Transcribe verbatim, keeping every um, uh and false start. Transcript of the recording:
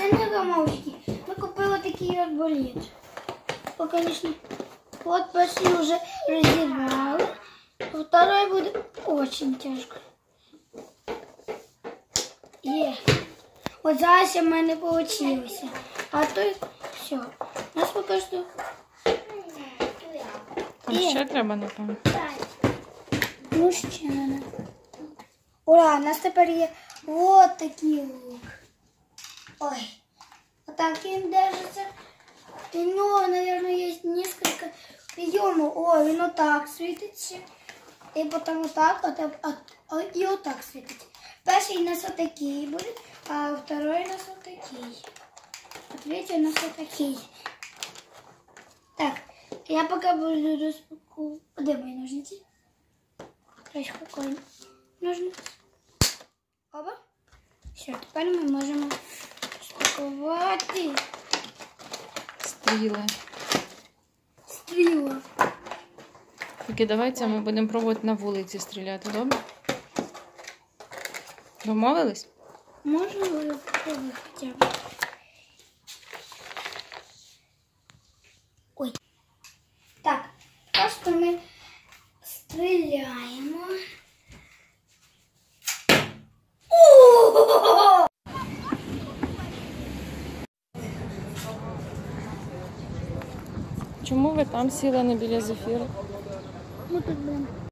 не замовчки. Ми купили такий арбалет. О, конечно, вот почти уже разорвали. Второй будет очень тяжко. Е. Вот зараз у мене получилось. А то все. У нас поки що. Там ще треба, напевно. Ну, ще надо. Ура, у нас тепер є вот такий лук. Ой, вот так він держится. И, ну, наверное, есть несколько приемов. Ой, он вот так светится. И потом вот так, вот, а, а, и вот так светится. Перший у нас вот такие будет, а второй у нас вот такие. А третий у нас вот такие. Так, я пока буду распаковывать. Где мои ножницы? Короче, какой ножницы? Оба. Все, теперь мы можем распаковать. Стріли. Стріла. Тільки давайте ми будемо пробувати на вулиці стріляти, добре? Домовились? Можно уже попробовать хотя бы. Ой. Так, просто мы стреляем. О! Чому ви там сіли, не біля Зефіру? Ну тут, блин.